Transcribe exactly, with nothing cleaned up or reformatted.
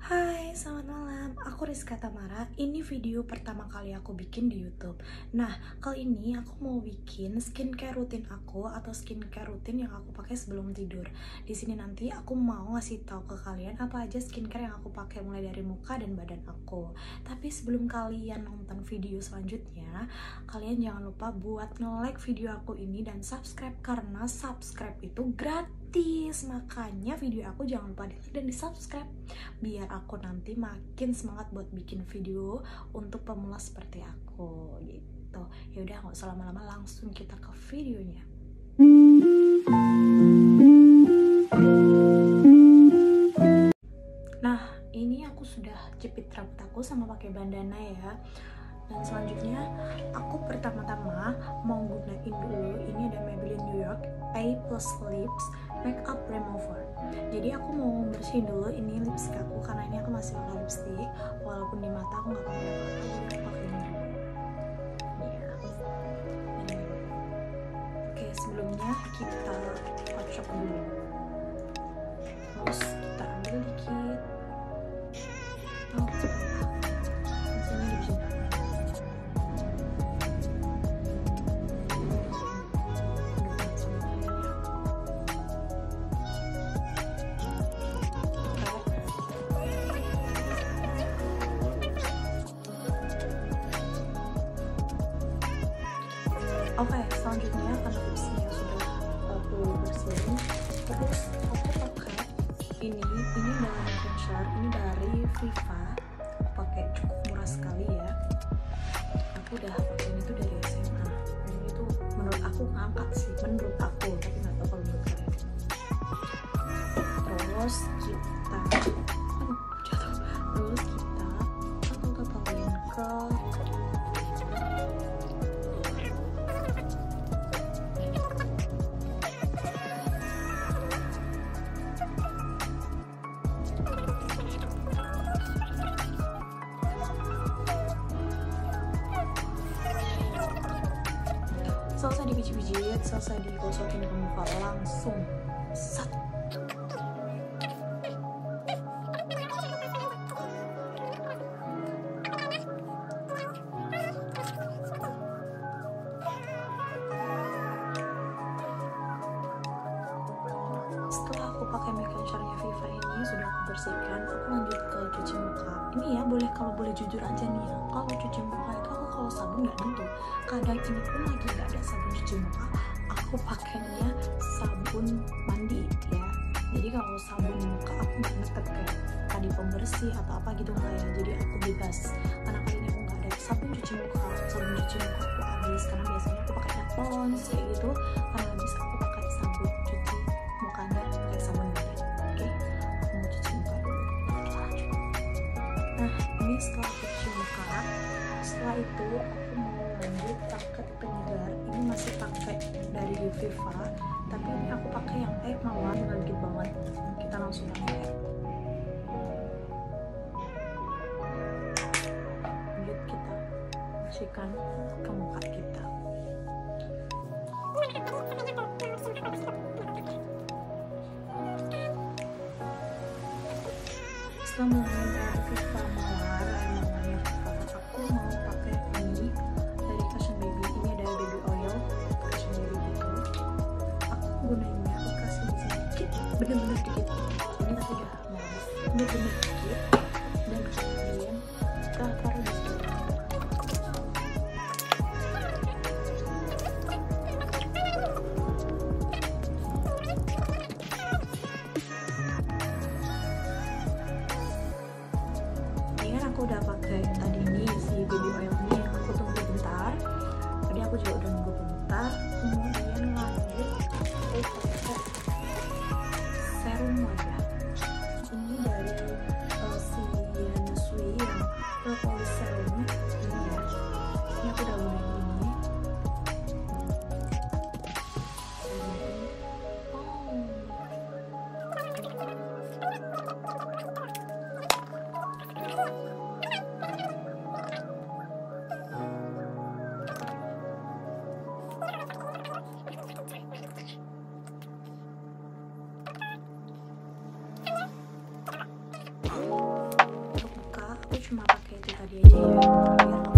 Hai, selamat malam. Aku Rizka Tamara. Ini video pertama kali aku bikin di YouTube. Nah, kali ini aku mau bikin skincare rutin aku atau skincare rutin yang aku pakai sebelum tidur. Di sini nanti aku mau ngasih tahu ke kalian apa aja skincare yang aku pakai mulai dari muka dan badan aku. Tapi sebelum kalian nonton video selanjutnya, kalian jangan lupa buat nge-like video aku ini dan subscribe karena subscribe itu gratis. Makanya video aku jangan lupa di-like dan di-subscribe biar aku nanti makin semangat buat bikin video untuk pemula seperti aku gitu. Ya udah, nggak usah lama-lama, langsung kita ke videonya. Nah, ini aku sudah jepit rambut aku sama pakai bandana ya. Dan selanjutnya aku pertama-tama mau gunain dulu, ini ada Maybelline New York A Plus Lips Makeup Remover. Jadi aku mau bersihin dulu ini lipstick aku karena ini aku masih pakai lipstick, walaupun di mata aku nggak pakai apa-apa, jadi aku pakai ini dulu. Ya. Ini. Oke, sebelumnya kita kocok dulu. Terus kita ambil dikit. Oh, mesinnya di sini. Oke, okay, selanjutnya karena lipsnya sudah aku bersihin, terus aku pakai ini, ini dari Cleansr, ini dari Viva. Aku pakai cukup murah sekali ya. Aku udah pakai ini tuh dari S M A. Dan ini tuh menurut aku ngangkat sih, menurut aku, tapi nggak tahu kalau menurut kalian. Terus kita, aduh, jatuh. Terus kita tato-tatoin ke selesai dipijit-pijit, selesai digosokin ke muka, langsung set. Setelah aku pakai Cleansr-nya Viva ini sudah aku bersihkan, aku lanjut ke cuci muka. Ini ya, boleh kalau boleh jujur aja nih ya, kalau cuci muka itu aku kalau sabun nggak nentu. Kadang ini pun lagi nggak ada sabun cuci muka, aku pakainya sabun mandi ya. Jadi kalau sabun muka aku nggak neket kayak tadi pembersih atau apa gitu nggak ya. Jadi aku bebas karena kali ini aku nggak ada sabun cuci muka. Sabun cuci muka aku habis karena biasanya aku pakai Propolis kayak gitu. Karena habis aku pakai sabun cuci mukanya pakai sabun mandi. Oke, aku mau cuci muka dulu. Kita lanjut. Nah, ini setelah aku cuci muka, setelah itu aku mau lanjut pakai penyegar. Ini masih pakai dari Viva, tapi ini aku pakai yang air mawar, nggak dikit banget. Kita langsung pakai. Lanjut kita masukkan ke muka kita. Setelah menggunakan Viva mawar, air mawarnya Viva, aku mau pakai ini dari Cussons baby. Ini ada baby oil Cussons baby gitu. Aku gunainnya, aku kasih di sini dikit, bener-bener dikit. Ini aku udah mau habis, bener-bener dikit. Dan kemudian kita taruh di sini. Aku udah pakai tadi ini si baby oil ini, aku tunggu bentar. Tadi aku juga udah nunggu bentar. Kemudian lanjut aku pakai serum wajah. Ini dari uh, si Hanasui yang Propolis Serum ini ya. Ini aku udah gunain ini. Oh. aku cuma pakai itu tadi aja ya, air